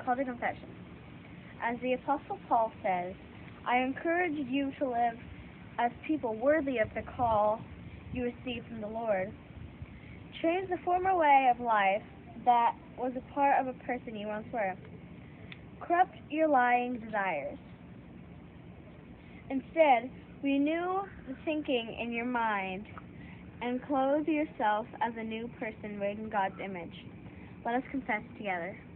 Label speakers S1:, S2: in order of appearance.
S1: Call to Confession. As the Apostle Paul says, I encourage you to live as people worthy of the call you received from the Lord. Change the former way of life that was a part of a person you once were. Corrupt your lying desires. Instead, renew the thinking in your mind and clothe yourself as a new person made in God's image. Let us confess together.